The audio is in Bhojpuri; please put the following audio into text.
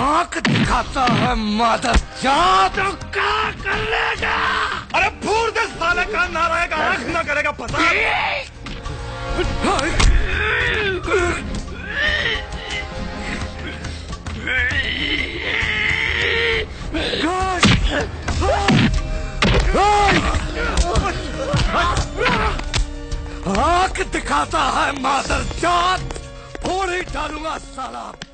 आंख दिखाता है मादर जात तो क्या कर लेगा? अरे फूर दे साले का ना रहेगा आंख ना करेगा पता। आंख दिखाता है मादर जात फोड़ ही डालूंगा साला।